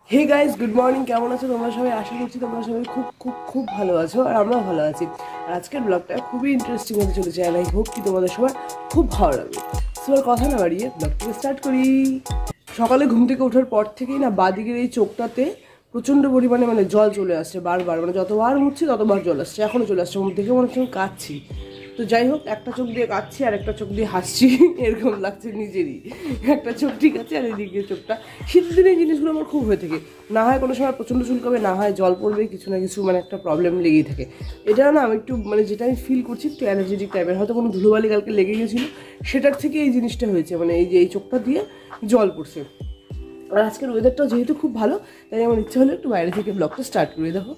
Hey guys, good morning. কেমন আছো তোমরা সবাই? আশা করছি তোমরা সবাই খুব খুব খুব ভালো আছো, আর আমরাও ভালো আছি। আর আজকের ব্লগটা খুবই ইন্টারেস্টিং হতে চলেছে, আর আই হোপ কি তোমাদের সবার খুব ভালো লাগবে। সো আর কথা না বাড়িয়ে ব্লগটাকে স্টার্ট করি। সকালে ঘুম থেকে ওঠার পর থেকেই না বাদিকের এই চোখটাতে প্রচণ্ড পরিমাণে জল চলে আসছে বারবার, যতবার মুছছি ততবার জল আসছে, এখনও চলে আসছে। মুখ দেখে মনে হচ্ছে আমি কাঁদছি। তো যাই হোক, একটা চোখ দিয়ে কাঁদছি আর একটা চোখ দিয়ে হাসছি, এরকম লাগছে নিজেরই। একটা চোখ ঠিক আছে আর এদিকে চোখটা। শীতের দিনে এই জিনিসগুলো আমার খুব হয়ে থাকে। না হয় কোনো সময় প্রচণ্ড চুলকাবে, না হয় জল পড়বে, কিছু না কিছু একটা প্রবলেম লেগেই থাকে। এটা না আমি একটু যেটা আমি ফিল করছি একটু এনার্জেটিক টাইপের, হয়তো কোনো ধুলোবালি কালকে লেগে গেছিলো, সেটার থেকে এই জিনিসটা হয়েছে, এই যে এই চোখটা দিয়ে জল পড়ছে। আর আজকের ওয়েদারটাও যেহেতু খুব ভালো, তাই আমার ইচ্ছা হলো একটু বাইরে থেকে ব্লগটা স্টার্ট করে। দেখো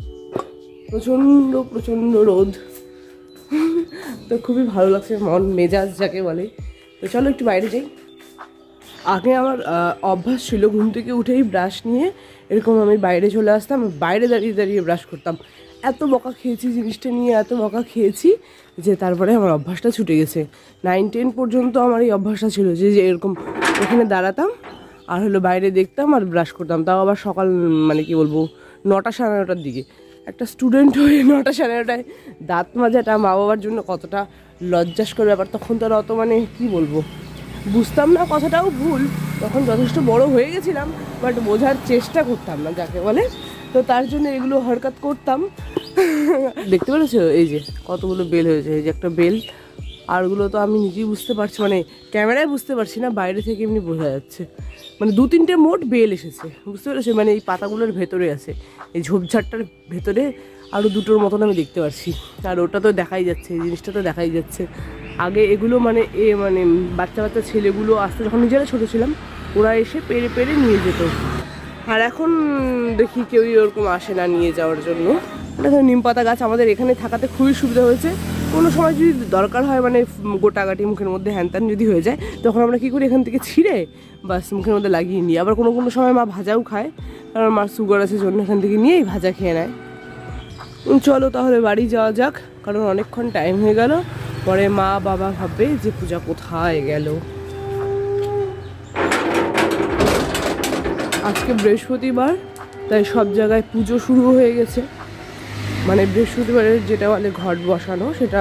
প্রচণ্ড প্রচণ্ড রোদ, তো খুবই ভালো লাগছে, মন মেজাজ যাকে বলে। তো চলো একটু বাইরে যাই। আগে আমার অভ্যাস ছিল ঘুম থেকে উঠেই ব্রাশ নিয়ে এরকম আমি বাইরে চলে আসতাম, বাইরে দাঁড়িয়ে দাঁড়িয়ে ব্রাশ করতাম। এত বকা খেয়েছি জিনিসটা নিয়ে, এত বকা খেয়েছি যে তারপরে আমার অভ্যাসটা ছুটে গেছে। 9-10 পর্যন্ত আমার এই অভ্যাসটা ছিল যে এরকম এখানে দাঁড়াতাম আর বাইরে দেখতাম আর ব্রাশ করতাম, তাও আবার সকাল কি বলবো 9টা 9:30টার দিকে। একটা স্টুডেন্ট হয়ে 9টা 9:30টায় দাঁত মাজাটা মা বাবার জন্য কতটা লজ্জাস্কর ব্যাপার। তখন তো অত কি বলবো, বুঝতাম না, কথাটাও ভুল। তখন যথেষ্ট বড় হয়ে গেছিলাম, বাট বোঝার চেষ্টা করতাম না যাকে বলে। তো তার জন্য এগুলো হরকত করতাম। দেখতে পেরেছো এই যে কতগুলো বেল হয়েছে, এই যে একটা বেল। আরগুলো তো আমি নিজেই বুঝতে পারছি, ক্যামেরায় বুঝতে পারছি না, বাইরে থেকে এমনি বোঝা যাচ্ছে। 2-3টে মোট বেল এসেছে, বুঝতে পেরেছো? এই পাতাগুলোর ভেতরে আছে, এই ঝোপঝাড়টার ভেতরে আরও দুটোর মতন আমি দেখতে পাচ্ছি। আর ওটা তো দেখাই যাচ্ছে, এই জিনিসটা তো দেখাই যাচ্ছে। আগে এগুলো বাচ্চা বাচ্চা ছেলেগুলো আসতে, যখন নিজেরা ছোটো ছিলাম, ওরা এসে পেরে পেরে নিয়ে যেত। আর এখন দেখি কেউই ওরকম আসে না নিয়ে যাওয়ার জন্য। দেখো নিম পাতা গাছ আমাদের এখানে থাকাতে খুবই সুবিধা হয়েছে। কোনো সময় যদি দরকার হয়, গোটাগাটি মুখের মধ্যে হ্যানত্যান যদি হয়ে যায়, তখন আমরা কী করি, এখান থেকে ছিঁড়ে বাস মুখের মধ্যে লাগিয়ে নিই। আবার কোনো কোনো সময় মা ভাজাও খায়, কারণ মার সুগার আছে জন্য এখান থেকে নিয়েই ভাজা খেয়ে নেয়। চলো তাহলে বাড়ি যাওয়া যাক, কারণ অনেকক্ষণ টাইম হয়ে গেল। পরে মা বাবা ভাববে যে পূজা কোথায় গেল। আজকে বৃহস্পতিবার, তাই সব জায়গায় পুজো শুরু হয়ে গেছে। বৃহস্পতিবারের যেটা ঘট বসানো, সেটা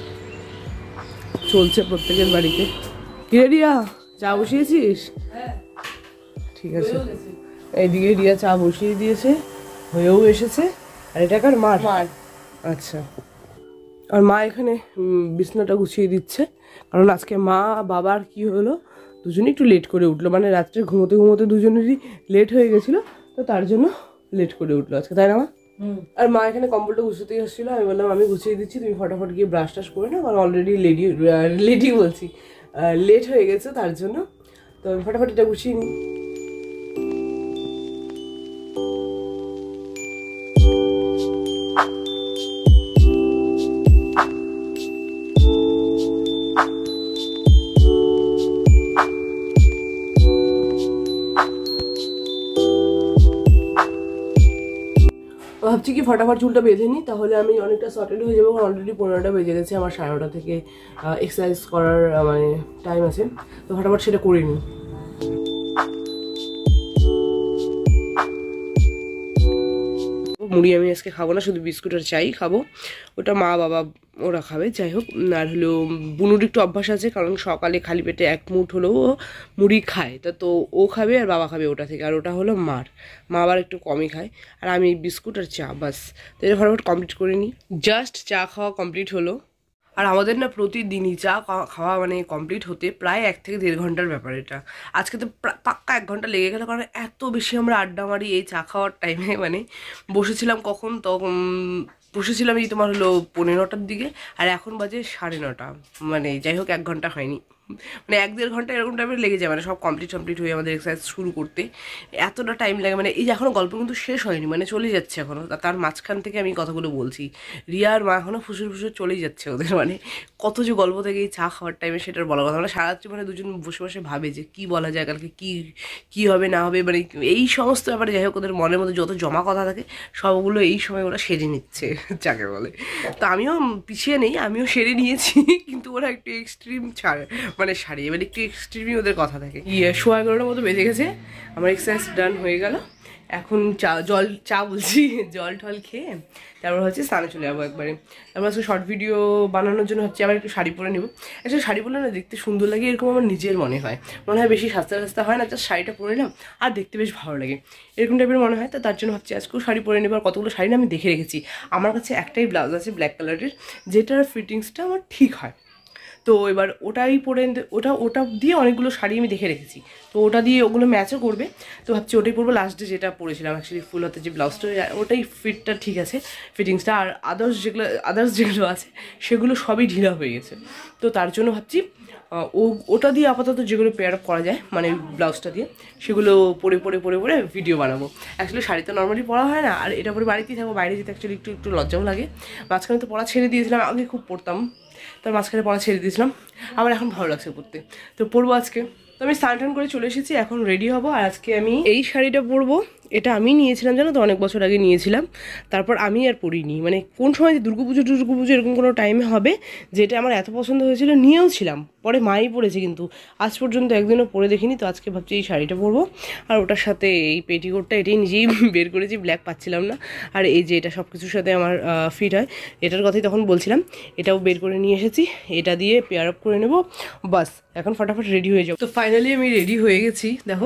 চলছে প্রত্যেকের বাড়িতে। কিরে রিয়া, চা বসিয়েছিস? ঠিক আছে, এইদিকে রিয়া চা বসিয়ে দিয়েছে, হয়েও এসেছে। আর এটা কার? মার। আচ্ছা। আর মা এখানে বিছনাটা গুছিয়ে দিচ্ছে, কারণ আজকে মা বাবার কি হলো, দুজনে একটু লেট করে উঠলো। রাত্রে ঘুমোতে ঘুমোতে দুজনেরই লেট হয়ে গেছিলো, তো তার জন্য লেট করে উঠলো আজকে, তাই না মা? আর মা এখানে কম্বলটা গুছাতে এসেছিলো, আমি বললাম আমি গুছিয়ে দিচ্ছি, তুমি ফটাফট গিয়ে ব্রাশ টাশ করে না, কারণ অলরেডি লেট হয়ে গেছে, তার জন্য। তো আমি ফটাফট এটা গুছিয়ে নিই। ভাবছি কি ফটাফট চুলটা বেঁধে নিই, তাহলে আমি অনেকটা সর্টেড হয়ে যাবো। অলরেডি 15টা বেজে গেছে, আমার 9:30 থেকে এক্সারসাইজ করার টাইম আছে, তো ফটাফট সেটা করে নিই। মুড়ি আমি আজকে খাবো না, শুধু বিস্কুট আর চাই খাবো, ওটা মা বাবা ওরা খাবে। যাই হোক, আর বুনুর একটু অভ্যাস আছে, কারণ সকালে খালি পেটে এক মুঠ হলেও মুড়ি খায়, তো ও খাবে আর বাবা খাবে ওটা থেকে, আর ওটা হলো মার। মা আবার একটু কমই খায়, আর আমি বিস্কুট আর চা বাস। তো এটা ফটাফট কমপ্লিট করে নিই। জাস্ট চা খাওয়া কমপ্লিট হলো। আর আমাদের না প্রতিদিনই চা খাওয়া কমপ্লিট হতে প্রায় 1 থেকে 1.5 ঘন্টার ব্যাপার এটা। আজকে তো পাক্কা 1 ঘন্টা লেগে গেল, কারণ এত বেশি আমরা আড্ডা মারি এই চা খাওয়ার টাইমে। বসেছিলাম কখন, তখন বসেছিলাম এই তোমার 15টার দিকে, আর এখন বাজে 9:30। যাই হোক 1 ঘন্টা হয়নি, 1-1.5 ঘন্টা এরকম টাইমে লেগে যায়, সব কমপ্লিট হয়ে আমাদের এক্সারসাইজ শুরু করতে এতটা টাইম লাগে। এই যে এখনও গল্প কিন্তু শেষ হয়নি, চলে যাচ্ছে এখনও, তার মাঝখান থেকে আমি কথাগুলো বলছি। রিয়া আর মা এখনও ফুসুর ফুসুর চলেই যাচ্ছে ওদের, কত যে গল্প থেকে এই চা খাওয়ার টাইমে সেটার বলা কথা। সারাত্রি দুজন বসে বসে ভাবে যে কী বলা যায়, কালকে কী হবে না হবে, এই সমস্ত ব্যাপারে। যাই হোক, ওদের মনের মধ্যে যত জমা কথা থাকে সবগুলো এই সময় ওরা সেরে নিচ্ছে যাকে বলে। তো আমিও পিছিয়ে নেই, আমিও সেরে নিয়েছি, কিন্তু ওরা একটু এক্সট্রিম সারিয়ে একটু এক্সট্রিমই ওদের কথা থাকে। 11:15 মতো বেজে গেছে, আমার এক্সারসাইজ ডান হয়ে গেল। এখন চা বলছি জল টল খেয়ে তারপর হচ্ছে স্নানে চলে যাবো একবারে। তারপর আজকে শর্ট ভিডিও বানানোর জন্য হচ্ছে আবার একটু শাড়ি পরে নেবো। আসলে শাড়ি পরলে না দেখতে সুন্দর লাগে, এরকম আমার নিজের মনে হয় বেশি সাস্তা হয় না, জাস্ট শাড়িটা পরে নিলাম আর দেখতে বেশ ভালো লাগে, এরকম টাইপের মনে হয়। তো তার জন্য ভাবছি আজকেও শাড়ি পরে নেবো। আর কতগুলো শাড়ি না আমি দেখে রেখেছি, আমার কাছে একটাই ব্লাউজ আছে ব্ল্যাক কালারের, যেটার ফিটিংসটা আমার ঠিক হয়। তো এবার ওটাই পরে ওটা দিয়ে অনেকগুলো শাড়ি আমি দেখে রেখেছি, তো ওটা দিয়ে ওগুলো ম্যাচও করবে। তো ভাবছি ওটাই পরবো। লাস্ট ডে যেটা পরেছিলাম অ্যাকচুয়ালি ফুল হাতে যে ব্লাউজটা, ওটাই ফিটটা ঠিক আছে, ফিটিংসটা। আর আদার্স যেগুলো আছে সেগুলো সবই ঢিলা হয়ে গেছে। তো তার জন্য ভাবছি ওটা দিয়ে আপাতত যেগুলো পেয়ার আপ করা যায় মানে ব্লাউজটা দিয়ে, সেগুলো পরে ভিডিও বানাবো। অ্যাকচুয়ালি শাড়ি তো নর্মালি পরা হয় না, আর এটা পরে বাড়িতেই থাকবো, বাইরে যেতে অ্যাকচুয়ালি একটু লজ্জাও লাগে। মাঝখানে তো পড়া ছেড়ে দিয়েছিলাম, আগে খুব পড়তাম, তার মাঝখানে পড়া ছেড়ে দিয়েছিলাম, আমার এখন ভালো লাগছে পরতে, তো পরবো আজকে। তো আমি স্নান করে চলে এসেছি, এখন রেডি হবো। আর আজকে আমি এই শাড়িটা পরবো, এটা আমি নিয়েছিলাম জানো তো, অনেক বছর আগে নিয়েছিলাম, তারপর আমি আর পরিনি। মানে কোন সময় যে দুর্গাপুজো এরকম কোনো টাইমে হবে, যেটা আমার এত পছন্দ হয়েছিল, নিয়েও ছিলাম, পরে মাই পরেছে, কিন্তু আজ পর্যন্ত একদিনও পরে দেখিনি। তো আজকে ভাবছি এই শাড়িটা পরবো, আর ওটার সাথে এই পেটিকোটটা, এটাই নিজেই বের করেছি, ব্ল্যাক পাচ্ছিলাম না। আর এই যে এটা সব কিছুর সাথে আমার ফিট হয়, এটার কথাই তখন বলছিলাম, এটাও বের করে নিয়ে এসেছি, এটা দিয়ে পেয়ার আপ করে নেবো, বাস এখন ফটাফট রেডি হয়ে যাবো। তো ফাইনালি আমি রেডি হয়ে গেছি, দেখো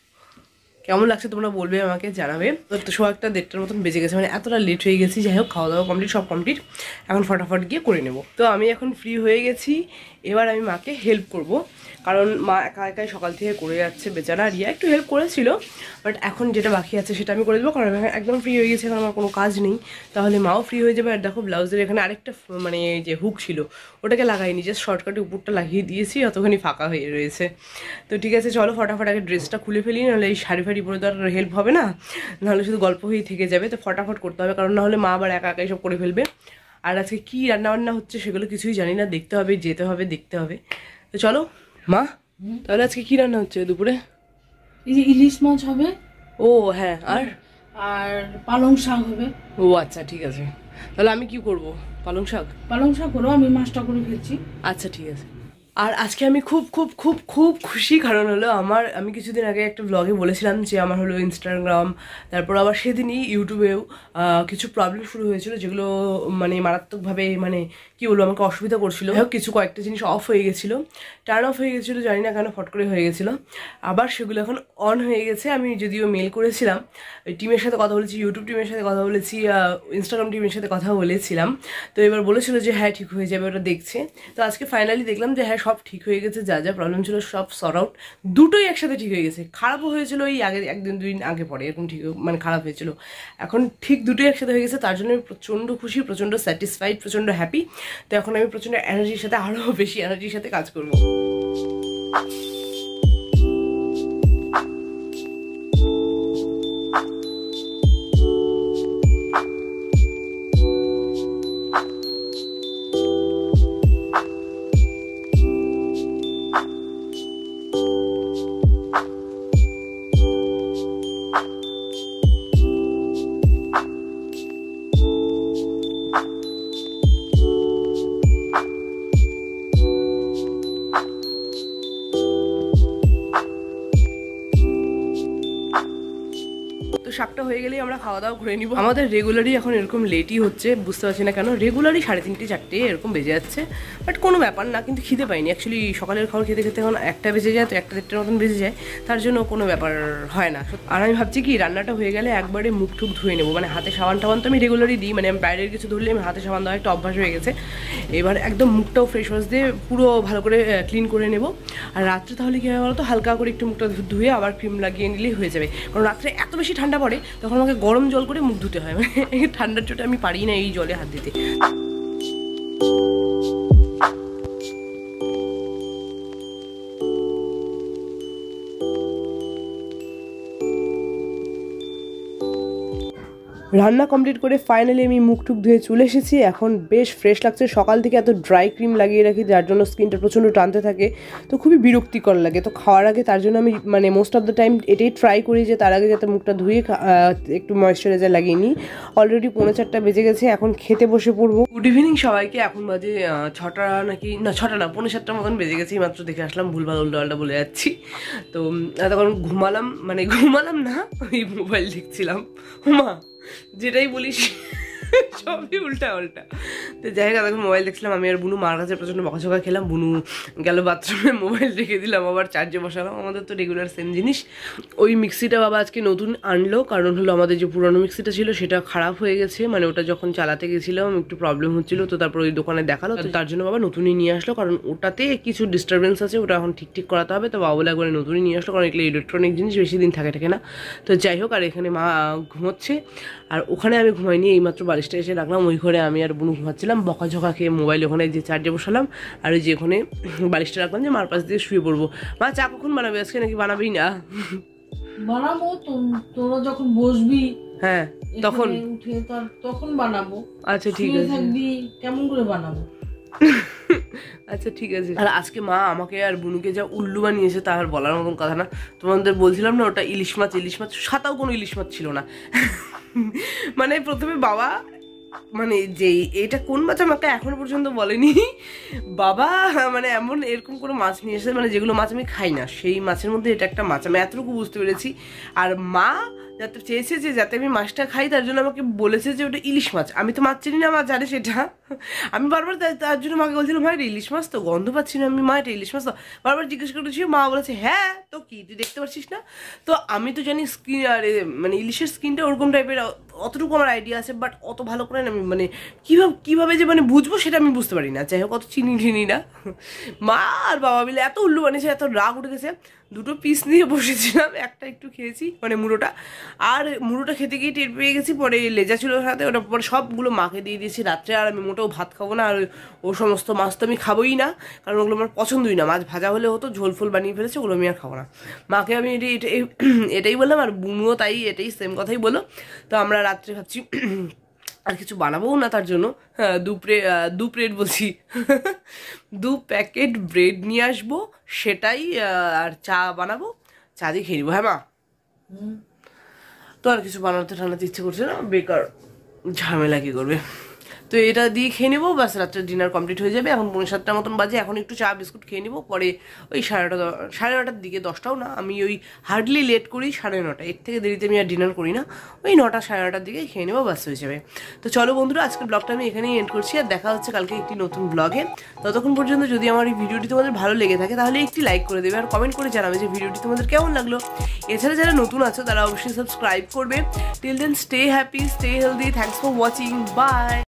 কেমন লাগছে তোমরা বলবে, আমাকে জানাবে। তো শো একটা 1:30টার মতন বেজে গেছে, মানে এতটা লেট হয়ে গেছি। যাই হোক, খাওয়া দাওয়া কমপ্লিট, সব কমপ্লিট, এখন ফটাফট গিয়ে করে নেব। তো আমি এখন ফ্রি হয়ে গেছি, এবার আমি মাকে হেল্প করব, কারণ মা একা একাই সকাল থেকে করে যাচ্ছে বেচারা। রিয়া একটু হেল্প করেছিল, বাট এখন যেটা বাকি আছে সেটা আমি করে দেবো, কারণ আমি একদম ফ্রি হয়ে গেছি, এখন আমার কোনো কাজ নেই, তাহলে মাও ফ্রি হয়ে যাবে। আর দেখো ব্লাউজের এখানে আরেকটা মানে যে হুক ছিল ওটাকে লাগাইনি, জাস্ট শর্টকাটে উপরটা লাগিয়ে দিয়েছি, অতখানি ফাঁকা হয়ে রয়েছে। তো ঠিক আছে, চলো ফটাফট আগে ড্রেসটা খুলে ফেলি, নাহলে এই শাড়ি ফাড়ি পরে তো আর হেল্প হবে না, নাহলে শুধু গল্প হয়েই থেকে যাবে। তো ফটাফট করতে হবে, কারণ নাহলে মা আবার একা একাই সব করে ফেলবে। আর আজকে কী রান্নাবান্না হচ্ছে সেগুলো কিছুই জানি না, দেখতে হবে, যেতে হবে, দেখতে হবে। তো চলো মা, তাহলে আজকে কী রান্না হচ্ছে দুপুরে? এই যে ইলিশ মাছ হবে। ও হ্যাঁ, আর আর পালং শাক হবে। ও আচ্ছা ঠিক আছে, তাহলে আমি কি করব? পালং শাক করো, আমি মাছটা করে ফেলছি। আচ্ছা ঠিক আছে। আর আজকে আমি খুব খুব খুব খুব খুশি, কারণ হলো আমি কিছুদিন আগে একটা ব্লগে বলেছিলাম যে আমার হলো ইনস্টাগ্রাম, তারপর আবার সেদিনই ইউটিউবেও কিছু প্রবলেম শুরু হয়েছিল, যেগুলো মানে মারাত্মকভাবে মানে কী বলবো আমাকে অসুবিধা করছিল। কিছু কয়েকটা জিনিস অফ হয়ে গেছিলো, টার্ন অফ হয়ে গেছিলো, জানি না কেন ফট করে হয়ে গেছিলো, আবার সেগুলো এখন অন হয়ে গেছে। আমি যদিও মেল করেছিলাম, ওই টিমের সাথে কথা বলেছি, ইউটিউব টিমের সাথে কথা বলেছি, ইনস্টাগ্রাম টিমের সাথে কথা বলেছিলাম, তো এবার বলেছিল যে হ্যাঁ ঠিক হয়ে যাবে, ওটা দেখছে। তো আজকে ফাইনালি দেখলাম যে হ্যাঁ সব ঠিক হয়ে গেছে, যা যা প্রবলেম ছিল সব সর্ট আউট, দুটোই একসাথে ঠিক হয়ে গেছে। খারাপও হয়েছিল এই আগে একদিন দুদিন আগে পরে, এরকম ঠিক মানে খারাপ হয়েছিল, এখন ঠিক দুটোই একসাথে হয়ে গেছে। তার জন্য আমি প্রচণ্ড খুশি, প্রচণ্ড স্যাটিসফাইড, প্রচণ্ড হ্যাপি। তো এখন আমি প্রচণ্ড এনার্জির সাথে, আরও বেশি এনার্জির সাথে কাজ করবো। শাকটা হয়ে গেলেই আমরা খাওয়া দাওয়া করে নিব। আমাদের রেগুলারই এখন এরকম লেটই হচ্ছে, বুঝতে পারছি না কেন, রেগুলারই 3:30 4টে এরকম বেজে যাচ্ছে, বাট কোনো ব্যাপার না, কিন্তু খিদে পাইনি অ্যাকচুয়ালি। সকালের খাবার খেতে খেতে এখন 1টা বেজে যায়, তো 1টা 1:30টার মতন বেজে যায়, তার জন্য কোনো ব্যাপার হয় না। আর আমি ভাবছি কি রান্নাটা হয়ে গেলে একবারে মুখ টুক ধুয়ে নেবো, মানে হাতে সাবান টাবান তো আমি রেগুলারই দিই, মানে আমি বাইরের কিছু ধরলে আমি হাতে সাবান দেওয়া একটা অভ্যাস হয়ে গেছে। এবার একদম মুখটাও ফ্রেশ ওয়াশ দিয়ে পুরো ভালো করে ক্লিন করে নেবো। আর রাত্রে তাহলে কী হয় বলো তো, হালকা করে একটু মুখটা ধুয়ে আবার ক্রিম লাগিয়ে নিলেই হয়ে যাবে, কারণ রাত্রে এত বেশি ঠান্ডা পড়ে, তখন আমাকে গরম জল করে মুখ ধুতে হয়, মানে ঠান্ডার চোটে আমি পারি না এই জলে হাত দিতে। রান্না কমপ্লিট করে ফাইনালি আমি মুখ টুক ধুয়ে চলে এসেছি। এখন বেশ ফ্রেশ লাগছে। সকাল থেকে এত ড্রাই ক্রিম লাগিয়ে রাখি যার জন্য স্কিনটা প্রচণ্ড টানতে থাকে, তো খুবই বিরক্তিকর লাগে। তো খাওয়ার আগে তার জন্য আমি মানে মোস্ট অফ দ্য টাইম এটাই ট্রাই করি যে তার আগে যাতে মুখটা ধুয়ে একটু ময়েশ্চারাইজার লাগিয়ে নিই। অলরেডি 4:45 বেজে গেছে, এখন খেতে বসে পড়বো। গুড ইভিনিং সবাইকে। এখন বাজে 6টা নাকি না 6টা না 6:45 মতন বেজে গেছে। মাত্র দেখে আসলাম, ভুলভাল উল্টোপাল্টা বলে যাচ্ছি। তো তখন ঘুমালাম না, ওই মোবাইল দেখছিলাম। হুমা যেটাই বলিস সবই উল্টা উল্টা। তো যাই হোক তখন মোবাইল দেখছিলাম আমি আর বুনু। মার কাছে প্রচণ্ড বকাঝকা খেলাম। বুনু গেল বাথরুমে, মোবাইল রেখে দিলাম, আবার চার্জে বসালাম। আমাদের তো রেগুলার সেম জিনিস। ওই মিক্সিটা বাবা আজকে নতুন আনলো, কারণ হলো আমাদের যে পুরনো মিক্সিটা ছিল সেটা খারাপ হয়ে গেছে। মানে ওটা যখন চালাতে গেছিলাম একটু প্রবলেম হচ্ছিলো, তো তারপর ওই দোকানে দেখালো, তো তার জন্য বাবা নতুনই নিয়ে আসলো। কারণ ওটাতে কিছু ডিস্টারবেন্স আছে, ওটা এখন ঠিক করাতে হবে। তো বাবা বলে একবারে নতুনই নিয়ে আসলো, কারণ এগুলো ইলেকট্রনিক জিনিস বেশি দিন থাকে না। তো যাই হোক, আর এখানে মা ঘুমোচ্ছে, আর ওখানে আমি ঘুমাইনি। এইমাত্র বালিশটা এসে রাখলাম, ওই ঘরে আমি আর বুনু ঘুমাচ্ছিলাম। বকাঝকা খেয়ে মোবাইল ওখানে যে চার্জে বসালাম, আর ওই যে ওখানে বালিশটা রাখলাম যে মার পাশ দিয়ে শুয়ে পড়বো। মা চা কখন বানাবে আজকে, নাকি বানাবেই না? বানাবো তো, তোরা যখন বসবি হ্যাঁ তখন উঠে তখন বানাবো। আচ্ছা ঠিক আছে, থাকবি কেমন করে বানাবো? আচ্ছা ঠিক আছে। আর আজকে মা আমাকে আর বুনুকে যা উল্লু বানিয়েছে তা আর বলার মতন কথা না। তোমাদের বলছিলাম না ওটা ইলিশ মাছ, সাতাও কোনো ইলিশ মাছ ছিল না। মানে প্রথমে বাবা মানে যে এটা কোন মাছ আমাকে এখনো পর্যন্ত বলেনি। বাবা মানে এরকম কোনো মাছ নিয়ে এসেছে, মানে যেগুলো মাছ আমি খাই না সেই মাছের মধ্যে এটা একটা মাছ, আমি এতটুকু বুঝতে পেরেছি। আর মা যাতে চেয়েছে যে যাতে আমি মাছটা খাই, তার জন্য আমাকে বলেছে যে ওটা ইলিশ মাছ। আমি তো মাছ চিনি না, মা জানে সেটা। আমি বারবার তার জন্য মাকে বলছিলাম, মা এটা ইলিশ মাছ তো, গন্ধ পাচ্ছি না আমি, মা এটা ইলিশ মাছ তো, বারবার জিজ্ঞেস করেছি। মা বলেছে হ্যাঁ তো কি তুই দেখতে পাচ্ছিস না? তো আমি তো জানি স্কিন আর মানে ইলিশের স্কিনটা ওরকম টাইপের, অতটুকু আমার আইডিয়া আছে। বাট অত ভালো করে আমি মানে কীভাবে যে মানে বুঝবো সেটা আমি বুঝতে পারি না। যাই হোক অত চিনি না। মা আর বাবা মিলে এত উল্লু বানিয়েছে, এত রাগ উঠে গেছে। 2টো পিস নিয়ে বসেছিলাম, একটা একটু খেয়েছি মানে মুড়োটা, আর মুড়োটা খেতে গিয়ে টের পেয়ে গেছি। পরে লেজা ছিল সাথে, ওটা পরে সবগুলো মাকে দিয়ে দিয়েছি রাত্রে। আর আমি মোটেও ভাত খাবো না, আর ও সমস্ত মাছ তো আমি খাবোই না, কারণ ওগুলো আমার পছন্দই না। মাছ ভাজা হলে হতো, ঝোল ফোল বানিয়ে ফেলেছে, ওগুলো আমি আর খাবো না। মাকে আমি এটাই বললাম, আর বুনুও তাই এটাই সেম কথাই বলো। তো আমরা রাত্রে ভাবছি আর কিছু বানাবোও না, তার জন্য হ্যাঁ 2 প্লেট বলছি 2 প্যাকেট ব্রেড নিয়ে আসবো, সেটাই আর চা বানাবো, চা দিয়ে খেয়ে নিবো। হ্যাঁ মা, তো আর কিছু বানাতে ইচ্ছে করছে না, বেকার ঝামেলা কি করবে। তো এটা দিয়ে খেয়ে নেবো, বাস রাত্রের ডিনার কমপ্লিট হয়ে যাবে। এখন 7:45 মতন বাজে, এখন একটু চা বিস্কুট খেয়ে নেবো। পরে ওই 9:30 দিকে, 10টাও না, আমি ওই হার্ডলি লেট করি 9:30, এর থেকে দেরিতে আমি আর ডিনার করি না। ওই 9টা 9:30 দিকে খেয়ে নেবো, বাস হয়ে যাবে। তো চলো বন্ধুরা, আজকের ব্লগটা আমি এখানেই এন্ড করছি, আর দেখা হচ্ছে কালকে একটি নতুন ব্লগে। ততক্ষণ পর্যন্ত যদি আমার এই ভিডিওটি তোমাদের ভালো লেগে থাকে তাহলে একটি লাইক করে দেবে, আর কমেন্ট করে জানাবে যে ভিডিওটি তোমাদের কেমন লাগলো। এছাড়া যারা নতুন আছো তারা অবশ্যই সাবস্ক্রাইব করবে। Till then stay happy, stay healthy, thanks for watching, by.